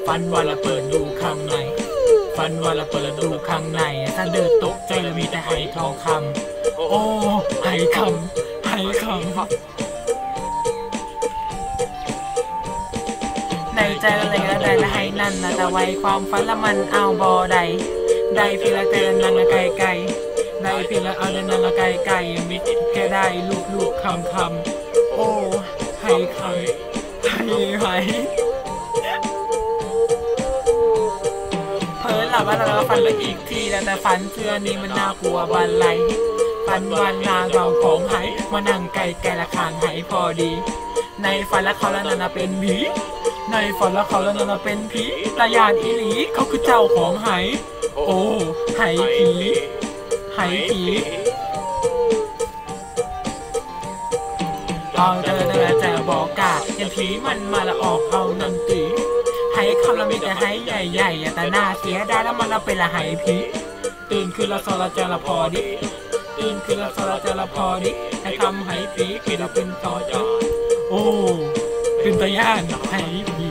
ฟันวันละเปิดดูข้างในฟันวันละเปิดดูข้างในถ้าเดินตกใจแล้วมีแต่ไหทองคำโอ้ไหคำไหคำในใจอะไรก็ได้ละให้นั่นนะแต่ไว้ความฝันละมันเอาบ่ได้ได้เพียงละเตือนนั่งละไกลไกลได้เพียงละเอาเดินนั่งละไกลไกลมิดแค่ได้ลูกคำโอ้ให้คำให้เพิ่นหลับว่าเราฝันไปอีกทีแล้วแต่ฝันเชื่อนี้มันน่ากลัวบันไลฝันวันนาเราของไหมานั่งไกลละคางไหพอดีในฝันแล้วเขาแล้วนั่นเป็นผีในฝันแล้วเขาแล้วนั่นเป็นผีตายานอีหลีเขาคือเจ้าของไหโอ้ไหผีไหผีเอาเจอบอกกายันผีมันมาละออกเอานังตีไหคำละมีแต่ไหใหญ่แต่หน้าเสียได้แล้วมันละเป็นละไหผีตื่นขึ้นละโซละเจอละพอดิตื่นขึ้นละโซละเจอละพอดิให้คำไหผีคือเราเป็นต่อจอโอ้เป็นตาย่านไหผี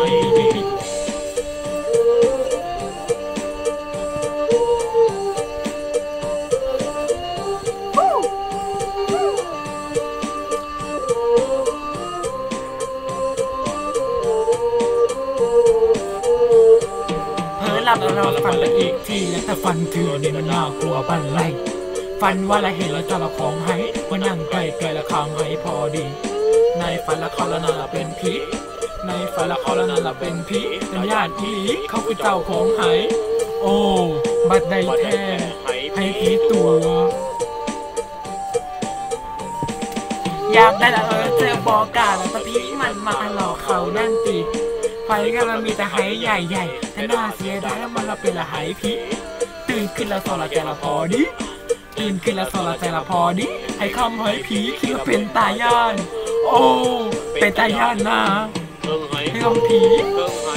หลับแล้วเราฝันไปอีกทีแล้วแต่ฝันเถื่อนนี่มันน่ากลัวบันไลฝันว่าเราเห็นแล้วเจ้าละของไหว่านั่งใกล้ละคางไหพอดีในฝันละเขาละนั่นละเป็นผีในฝันละเขาละนั่นละเป็นผีเป็นญาติผีเขาคือเจ้าของไหโอ้บัดใดแท้ให้ผีตัวอยากได้ละเจอบอกาแล้วแต่ผีมันมาหลอกเขานั่นติไฟก็มันมีแต่ไหใหญ่แต่น่าเสียดายแล้วมันละเป็นละไหผีตื่นขึ้นละโซละใจละพอดิตื่นขึ้นละโซละใจละพอดิให้คำไหผีคิดว่าเป็นตาย่านโอ้เป็นตาย่านนะให้คำผี